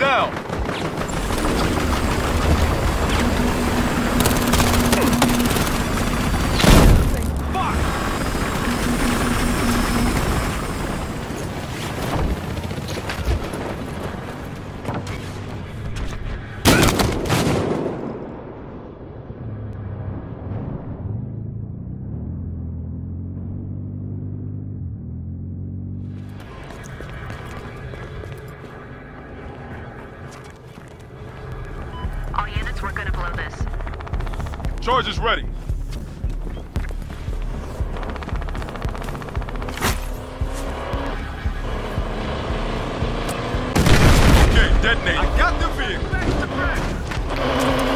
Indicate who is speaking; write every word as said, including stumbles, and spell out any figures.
Speaker 1: down.
Speaker 2: All units, we're gonna blow this.
Speaker 1: Charge is ready. Okay, detonate. I got the vehicle.